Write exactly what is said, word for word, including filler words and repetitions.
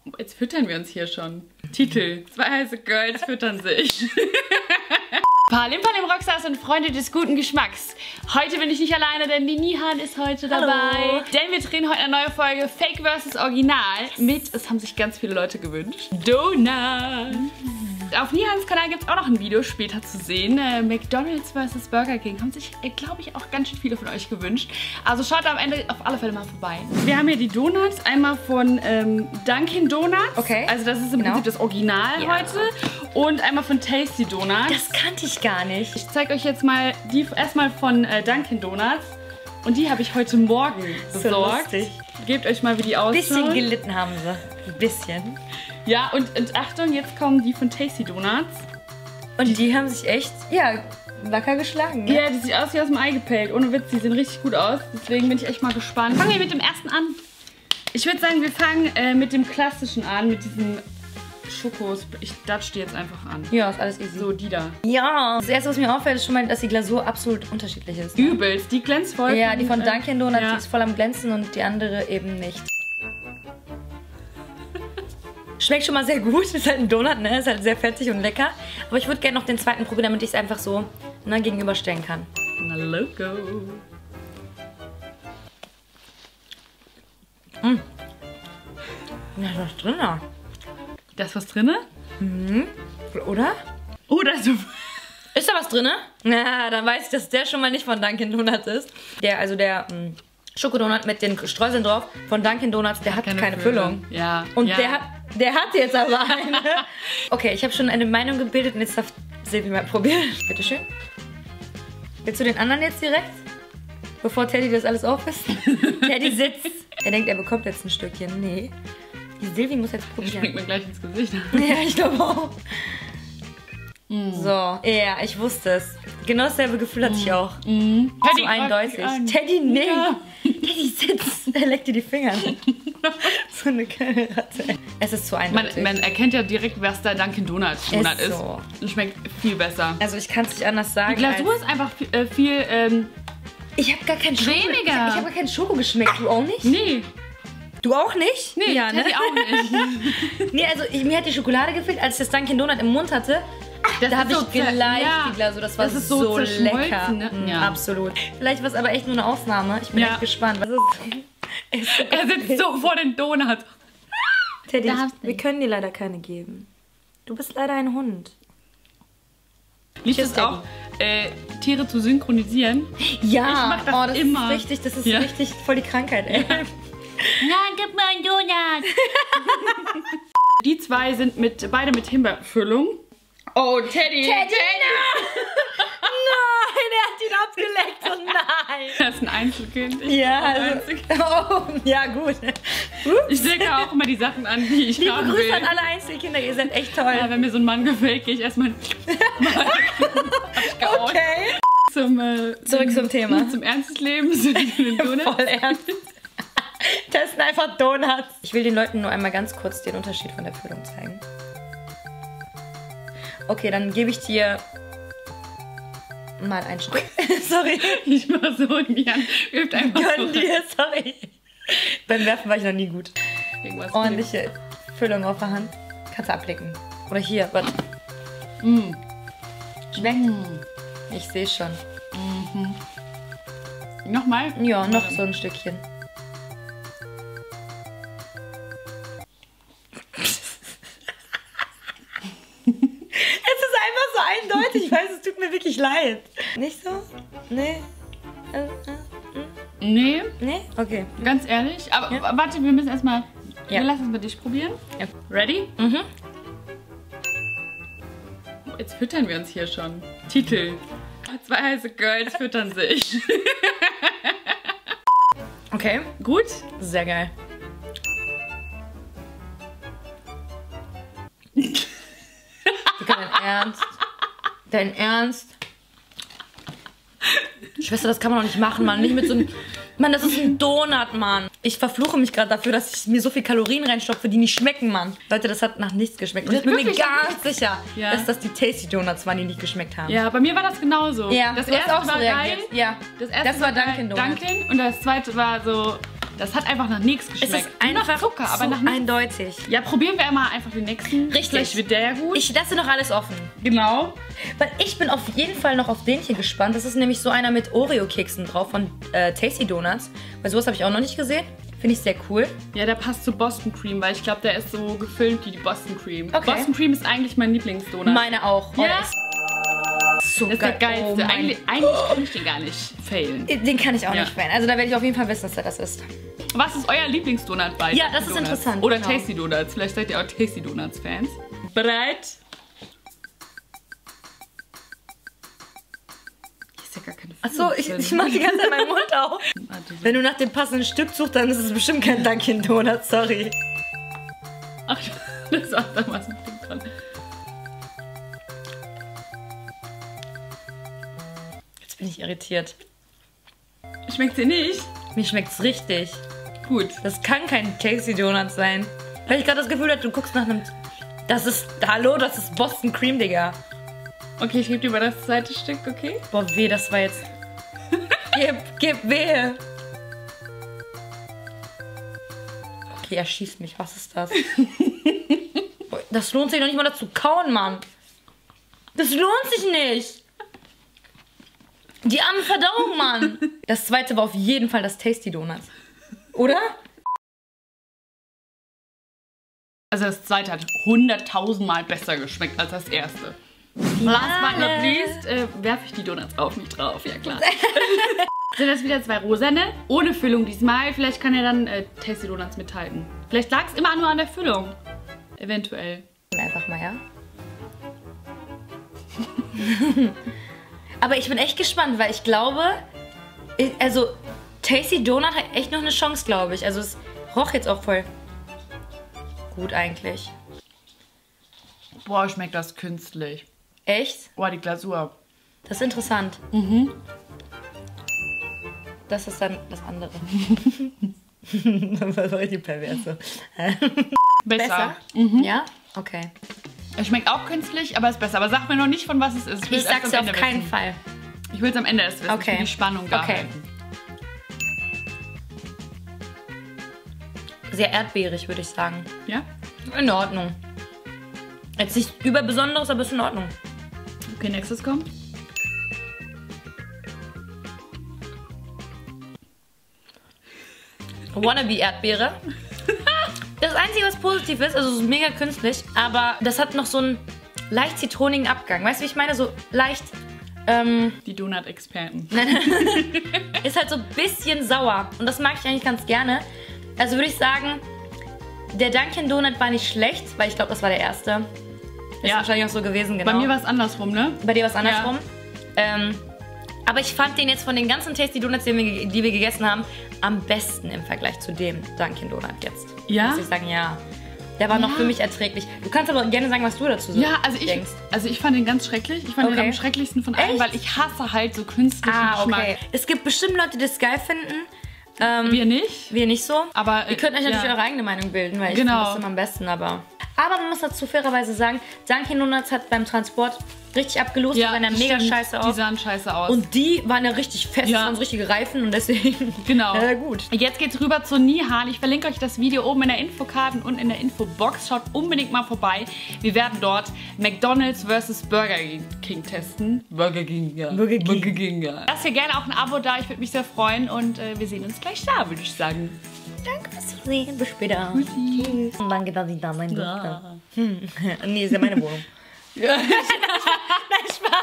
Jetzt füttern wir uns hier schon. Titel: Zwei heiße Girls füttern sich. Palim Palim Rockstars und Freunde des guten Geschmacks. Heute bin ich nicht alleine, denn die Nihan ist heute dabei. Hallo. Denn wir drehen heute eine neue Folge Fake versus Original mit, es haben sich ganz viele Leute gewünscht, Donuts. Auf Nihans Kanal gibt es auch noch ein Video später zu sehen. Äh, McDonald's versus Burger King haben sich, äh, glaube ich, auch ganz schön viele von euch gewünscht. Also schaut da am Ende auf alle Fälle mal vorbei. Wir haben hier die Donuts, einmal von ähm, Dunkin' Donuts. Okay. Also das ist im Genau. Prinzip das Original Ja. heute. Und einmal von Tasty Donuts. Das kannte ich gar nicht. Ich zeige euch jetzt mal die erstmal von äh, Dunkin' Donuts. Und die habe ich heute Morgen So besorgt. lustig. Gebt euch mal, wie die Ein bisschen ausschauen. gelitten haben sie. Ein bisschen. Ja, und, und Achtung, jetzt kommen die von Tasty Donuts. Und die haben sich echt, ja, wacker geschlagen. Ne? Ja, die sieht aus wie aus dem Ei gepellt. Ohne Witz, die sehen richtig gut aus. Deswegen bin ich echt mal gespannt. Fangen wir mit dem ersten an. Ich würde sagen, wir fangen äh, mit dem klassischen an, mit diesem Schokos. Ich datsch die jetzt einfach an. Ja, ist alles easy. So, die da. Ja. Das erste, was mir auffällt, ist schon mal, dass die Glasur absolut unterschiedlich ist. Ne? Übelst. Die glänzt voll. Ja, die von äh, Dunkin' Donuts, ja. die ist voll am Glänzen und die andere eben nicht. Schmeckt schon mal sehr gut. Ist halt ein Donut, ne? Ist halt sehr fettig und lecker. Aber ich würde gerne noch den zweiten probieren, damit ich es einfach so ne, gegenüberstellen kann. Na, loco. Mm. Da ist was drin. Da ist was drin? Mhm. Oder? Oh, da ist so... Ist da was drin? Na, dann weiß ich, dass der schon mal nicht von Dunkin' Donuts ist. Der, also der mh, Schokodonut mit den Streuseln drauf von Dunkin' Donuts, der hat keine, keine Füllung. Ja. Und ja. der hat, der hat jetzt aber eine. Okay, ich habe schon eine Meinung gebildet und jetzt darf Silvi mal probieren. Bitteschön. Willst du den anderen jetzt direkt? Bevor Teddy das alles aufisst? Teddy sitzt. Er denkt, er bekommt jetzt ein Stückchen. Nee. Die Silvi muss jetzt Der probieren. springt mir gleich ins Gesicht. Ja, ich glaube auch. Mm. So, ja, ich wusste es. Genau dasselbe Gefühl hatte ich auch. Mm. So eindeutig. Teddy, nee. Ja. Teddy sitzt. Er leckt dir die Finger. So eine kleine Ratte. Es ist zu Man, eindeutig. man erkennt ja direkt, was da Dunkin' Donuts Donut Ist ist. so. Und schmeckt viel besser. Also ich kann es nicht anders sagen. Die Glasur ist einfach viel, äh, viel ähm, ich habe gar keinen Schoko. Weniger. Ich habe hab gar keinen Schoko geschmeckt. Du auch nicht? nee. Du auch nicht? Nee, ja, ne? Teddy auch nicht. Nee, also ich, mir hat die Schokolade gefehlt, als ich das Dunkin' Donut im Mund hatte. Das Da habe ist ich so zer- gleich ja. die Glasur. Das war Das ist so, so lecker. zerschmolzen, ne? Mm, Ja. Absolut. Vielleicht war es aber echt nur eine Ausnahme. Ich bin Ja. echt gespannt. Was ist, ist so Er sitzt so vor den Donuts. Teddy, Darfst wir nicht. können dir leider keine geben. Du bist leider ein Hund. Liebst Tschüss, es auch, äh, Tiere zu synchronisieren? Ja, Ich mach das oh, das immer. ist richtig, das ist Ja. richtig voll die Krankheit, ey. Nein, gib mir einen Donut. Die zwei sind mit, beide mit Himbeerfüllung. Oh, Teddy. Teddy, nein, er hat ihn abgeleckt, oh nein. Das ist ein Einzelkind. Ich Ja, bin auch also, Einzelkind. oh, ja gut. Ich decke auch immer die Sachen an, die ich Liebe haben Grüße will. an alle Einzelkinder, ihr seid echt toll. Ja, wenn mir so ein Mann gefällt, gehe ich erstmal Okay. zum, äh, Zurück zum Thema. zum Ernst des Lebens. Den Donut. Voll ernst. Das sind einfach Donuts. Ich will den Leuten nur einmal ganz kurz den Unterschied von der Füllung zeigen. Okay, dann gebe ich dir mal ein Stück. Sorry. Ich mach so in die Hand. Wirft einfach Gönn so dir, sorry. Beim Werfen war ich noch nie gut. irgendwas. Ordentliche Füllung auf der Hand. Kannst du abblicken. Oder hier, warte. Mm. Schmeckt? Mm. Ich sehe schon. Mhm. Nochmal? Ja, noch so ein Stückchen. Es ist einfach so eindeutig. Ich weiß, es tut mir wirklich leid. Nicht so? Nee? Äh, äh, Nee, nee? Okay. ganz ehrlich. Aber Ja. warte, wir müssen erstmal. Ja. Wir lassen es mit dich probieren. Ja. Ready? Mhm. Jetzt füttern wir uns hier schon. Titel: Zwei heiße Girls füttern sich. Okay. Gut? Sehr geil. Dein Ernst? Dein Ernst? Schwester, das kann man doch nicht machen, Mann. Nicht mit so einem... Mann, das ist ein Donut, Mann. Ich verfluche mich gerade dafür, dass ich mir so viel Kalorien reinstopfe, die nicht schmecken, Mann. Leute, das hat nach nichts geschmeckt. Und ich bin mir Wirklich? ganz sicher, Ja. dass das die Tasty Donuts waren, die nicht geschmeckt haben. Ja, bei mir war das genauso. Ja, das du hast erste auch so war reagiert. geil. Ja. Das erste Das war geil, Dunkin' Donuts. Dunkin' und das zweite war so Das hat einfach nach nichts geschmeckt. Es ist einfach nach Zucker, aber so nach nichts. eindeutig. Ja, probieren wir mal einfach den nächsten. Richtig. Vielleicht wird der ja gut. Ich lasse noch alles offen. genau. Weil ich bin auf jeden Fall noch auf den hier gespannt. Das ist nämlich so einer mit Oreo-Keksen drauf von äh, Tasty Donuts. Weil sowas habe ich auch noch nicht gesehen. Finde ich sehr cool. Ja, der passt zu Boston Cream, weil ich glaube, der ist so gefüllt wie die Boston Cream. Okay. Boston Cream ist eigentlich mein Lieblingsdonut. Meine auch. Oh, Ja? der ist so Das ist der geil. geilste. Oh mein- eigentlich eigentlich kann ich den gar nicht failen. Den kann ich auch Ja. nicht wählen. Also da werde ich auf jeden Fall wissen, dass er das ist. Was ist euer Lieblingsdonut bei Ja, Dunkin' das ist Donuts? interessant, Oder genau. Tasty Donuts. Vielleicht seid ihr auch Tasty Donuts Fans. Bereit? Hier ist ja gar keine Achso, ich, ich mache die ganze Zeit meinen Mund auf. Wenn du nach dem passenden Stück suchst, dann ist es bestimmt kein Dunkin' Donut, sorry. Ach, das war da was mit dem dran. Jetzt bin ich irritiert. Schmeckt dir nicht? Mir schmeckt's richtig. Gut. Das kann kein Tasty Donut sein. Weil ich gerade das Gefühl habe, du guckst nach einem... Das ist... Hallo, das ist Boston Cream, Digga. Okay, ich gebe dir mal das zweite Stück, okay? Boah, weh, das war jetzt... gib, gib weh. Okay, er schießt mich. Was ist das? Boah, das lohnt sich doch nicht mal dazu kauen, Mann. Das lohnt sich nicht. Die arme Verdauung, Mann. Das zweite war auf jeden Fall das Tasty Donut. Oder? Also das zweite hat hunderttausendmal besser geschmeckt als das erste. Last but not least äh, werfe ich die Donuts auf mich drauf, ja klar. Sind das wieder zwei rosane, ohne Füllung diesmal. Vielleicht kann er dann äh, Tasty Donuts mithalten. Vielleicht lag es immer nur an der Füllung. Eventuell. Einfach mal, ja. Aber ich bin echt gespannt, weil ich glaube, ich- also Tasty Donut hat echt noch eine Chance, glaube ich. Also es roch jetzt auch voll gut eigentlich. Boah, schmeckt das künstlich. Echt? Boah, die Glasur. Das ist interessant. Mhm. Das ist dann das andere. Das war richtig perverse. Besser. Besser? Ja? Okay. Es schmeckt auch künstlich, aber ist besser. Aber sag mir noch nicht, von was es ist. Ich will's erst sag's am dir auf Ende keinen wissen. Fall. Ich will es am Ende erst wissen. Okay. Ich will die Spannung da Okay. halten. Sehr erdbeerig, würde ich sagen. Ja? In Ordnung. Jetzt nicht überbesonderes, aber ist in Ordnung. Okay, nächstes kommt. Wannabe Erdbeere. Das Einzige, was positiv ist, also es ist mega künstlich, aber das hat noch so einen leicht zitronigen Abgang. Weißt du, wie ich meine? So leicht, ähm, Die Donut-Experten. ist halt so ein bisschen sauer. Und das mag ich eigentlich ganz gerne. Also würde ich sagen, der Dunkin' Donut war nicht schlecht, weil ich glaube, das war der erste. Ist Ja. wahrscheinlich auch so gewesen, genau. Bei mir war es andersrum, ne? Bei dir war es andersrum. Ähm, aber ich fand den jetzt von den ganzen Tasty Donuts, die wir, die wir gegessen haben, am besten im Vergleich zu dem Dunkin' Donut jetzt. Ja? Muss ich sagen, ja. Der war noch Ja. für mich erträglich. Du kannst aber gerne sagen, was du dazu so Ja, also ich, denkst. also ich fand den ganz schrecklich. Ich fand Okay. den am schrecklichsten von allen, Echt? weil ich hasse halt so künstlichen Ah, Geschmack. okay. Es gibt bestimmt Leute, die das geil finden. Ähm, Wir nicht. wir nicht so. Aber, äh, Ihr könnt euch natürlich ja. eure eigene Meinung bilden, weil ich Genau. finde das immer am besten, aber... Aber man muss dazu fairerweise sagen, Dunkin' Donuts hat beim Transport richtig abgelost. die sahen ja das mega stimmt. scheiße Die aus. sahen scheiße aus. Und die waren ja richtig fest, Ja. das waren so richtige Reifen und deswegen... Genau. Ja, gut. Jetzt geht's rüber zur Nihal. Ich verlinke euch das Video oben in der Infokarte und in der Infobox. Schaut unbedingt mal vorbei. Wir werden dort McDonald's versus Burger King testen. Burger King, ja. Burger King. Burger King, ja. Lasst hier gerne auch ein Abo da. Ich würde mich sehr freuen. Und äh, wir sehen uns gleich da, würde ich sagen. Danke fürs Zusehen. Bis später. Tschüssi. Tschüss. Und danke, dass ich da sein durfte. Ja. Hm. Nee, ist ja meine Wohnung. Ja. Nein, Spaß.